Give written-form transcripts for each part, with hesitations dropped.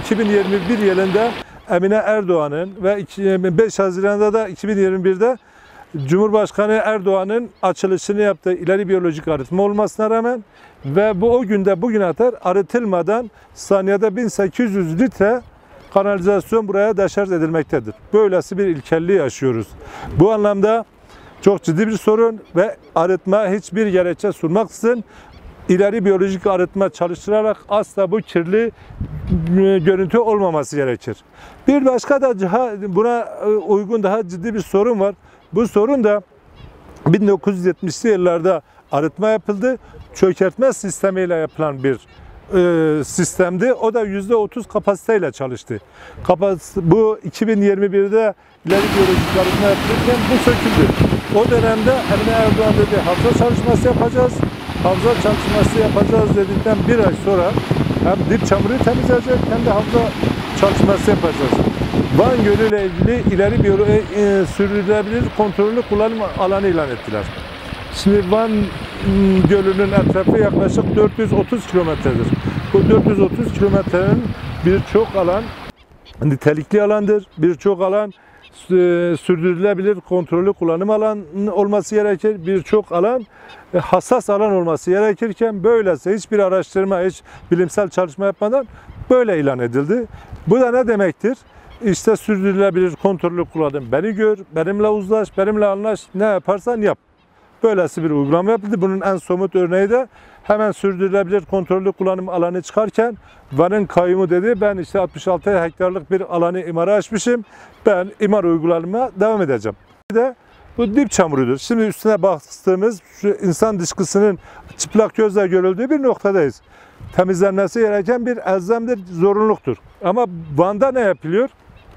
2021 yılında Emine Erdoğan'ın ve 5 Haziran'da da 2021'de Cumhurbaşkanı Erdoğan'ın açılışını yaptığı ileri biyolojik arıtma olmasına rağmen ve bu o günde bugüne kadar arıtılmadan saniyede 1800 litre kanalizasyon buraya deşarj edilmektedir. Böylesi bir ilkelliği yaşıyoruz. Bu anlamda çok ciddi bir sorun ve arıtma hiçbir gerekçe sunmaksızın ileri biyolojik arıtma çalıştırarak asla bu kirli görüntü olmaması gerekir. Bir başka da buna uygun daha ciddi bir sorun var. Bu sorun da 1970'li yıllarda arıtma yapıldı. Çökertme sistemiyle yapılan bir sistemdi. O da %30 kapasiteyle çalıştı. Bu 2021'de ileri biyolojik arıtma yapılırken bu söküldü. O dönemde Emine Erdoğan dedi havza çalışması yapacağız. Havza çalışması yapacağız dedikten bir ay sonra hem dip çamuru temizleyecek hem de havza çalışması yapacağız. Van Gölü ile ilgili ileri sürdürülebilir kontrollü kullanım alanı ilan ettiler. Şimdi Van Gölü'nün etrafı yaklaşık 430 kilometredir. Bu 430 kilometrenin birçok alan nitelikli alandır. Birçok alan sürdürülebilir kontrollü kullanım alanı olması gerekir. Birçok alan hassas alan olması gerekirken böylese hiçbir araştırma, hiç bilimsel çalışma yapmadan böyle ilan edildi. Bu da ne demektir? İşte sürdürülebilir kontrollü kullanım. Beni gör, benimle uzlaş, benimle anlaş, ne yaparsan yap. Böylesi bir uygulama yapıldı. Bunun en somut örneği de hemen sürdürülebilir kontrollü kullanım alanı çıkarken Van'ın kayyumu dedi ben işte 66 hektarlık bir alanı imara açmışım. Ben imar uygulamama devam edeceğim. Bir de bu dip çamurudur. Şimdi üstüne bastığımız şu insan dışkısının çıplak gözle görüldüğü bir noktadayız. Temizlenmesi gereken bir elzemdir, zorunluluktur. Ama Van'da ne yapılıyor?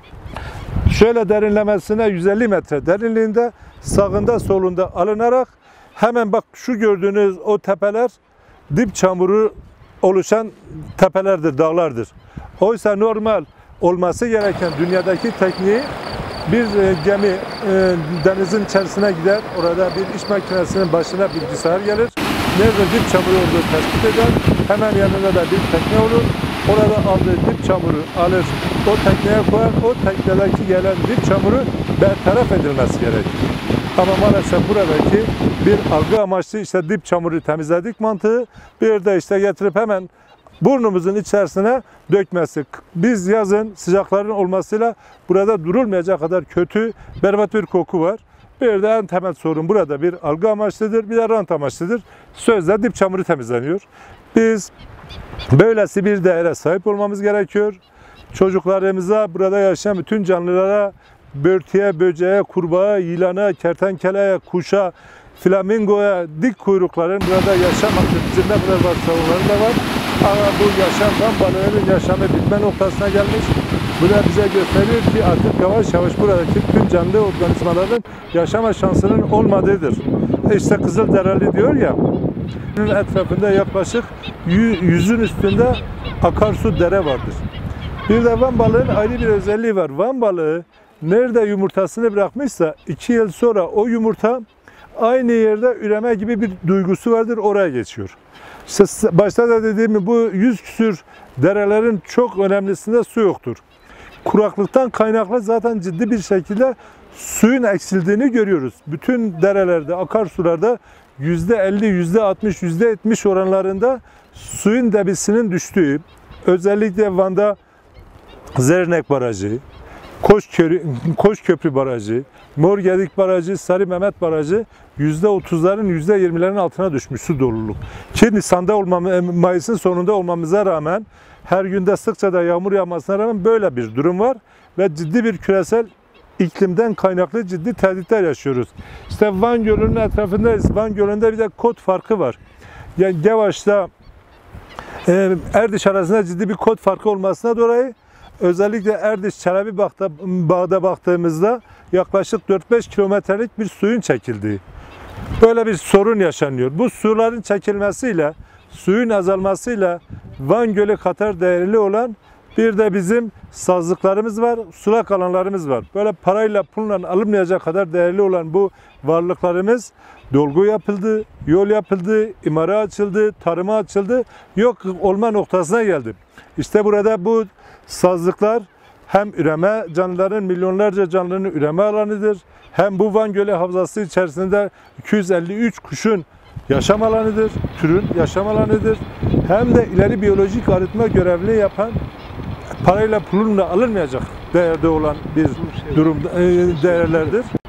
Şöyle derinlemesine 150 metre derinliğinde sağında solunda alınarak hemen bak şu gördüğünüz o tepeler dip çamuru oluşan tepelerdir, dağlardır. Oysa normal olması gereken dünyadaki tekniği bir gemi denizin içerisine gider. Orada bir iş makinesinin başına bilgisayar gelir. Nerede dip çamuru olduğu tespit eder. Hemen yanında da bir tekne olur. Orada aldığı dip çamuru alır. O tekneye koyar. O teknedeki gelen dip çamuru bertaraf edilmesi gerekir. Ama maalesef buradaki bir algı amaçlı işte dip çamuru temizledik mantığı. Bir de işte getirip hemen burnumuzun içerisine dökmesi. Biz yazın sıcakların olmasıyla burada durulmayacak kadar kötü, berbat bir koku var. Bir de en temel sorun burada bir algı amaçlıdır, bir de rant amaçlıdır. Sözde dip çamuru temizleniyor. Biz böylesi bir değere sahip olmamız gerekiyor. Çocuklarımıza, burada yaşayan bütün canlılara, börtüye, böceğe, kurbağa, yılana, kertenkeleye, kuşa, flamingoya, dik kuyrukların burada yaşam hakkı bizimle biraz varsavuları da var. Ama bu yaşam van balığının yaşamı bitme noktasına gelmiş. Bu da bize gösteriyor ki artık yavaş yavaş buradaki tüm canlı organizmaların yaşama şansının olmadığıdır. İşte Kızılderili diyor ya, etrafında yaklaşık 100'ün üstünde akarsu dere vardır. Bir de van balığının ayrı bir özelliği var. Van balığı nerede yumurtasını bırakmışsa 2 yıl sonra o yumurta aynı yerde üreme gibi bir duygusu vardır, oraya geçiyor. İşte başta da dediğim gibi bu 100 küsür derelerin çok önemlisinde su yoktur. Kuraklıktan kaynaklı zaten ciddi bir şekilde suyun eksildiğini görüyoruz. Bütün derelerde, akarsularda %50, %60, %70 oranlarında suyun debisinin düştüğü, özellikle Van'da Zernek Barajı, Koşköprü Barajı, Morgedik Barajı, Sarı Mehmet Barajı %30'ların %20'lerin altına düşmüş su doluluk. Ki Nisan'da Mayıs'ın sonunda olmamıza rağmen her günde sıkça da yağmur yağmasına rağmen böyle bir durum var ve ciddi bir küresel iklimden kaynaklı ciddi tehditler yaşıyoruz. İşte Van Gölü'nün etrafındayız. Van Gölü'nde bir de kod farkı var. Yani Gevaş'ta Erdiş arasında ciddi bir kod farkı olmasına dolayı özellikle Erdiş Çelebi Bağ'da baktığımızda yaklaşık 4-5 kilometrelik bir suyun çekildiği. Böyle bir sorun yaşanıyor. Bu suların çekilmesiyle, suyun azalmasıyla Van Gölü kadar değerli olan bir de bizim sazlıklarımız var, sulak alanlarımız var. Böyle parayla pulla alınmayacak kadar değerli olan bu varlıklarımız dolgu yapıldı, yol yapıldı, imara açıldı, tarıma açıldı, yok olma noktasına geldi. İşte burada bu sazlıklar hem üreme, canlıların milyonlarca canlının üreme alanıdır. Hem bu Van Gölü Havzası içerisinde 253 kuşun yaşam alanıdır, türün yaşam alanıdır. Hem de ileri biyolojik arıtma görevini yapan, parayla pulunla alınmayacak değerde olan bir durum değerlerdir.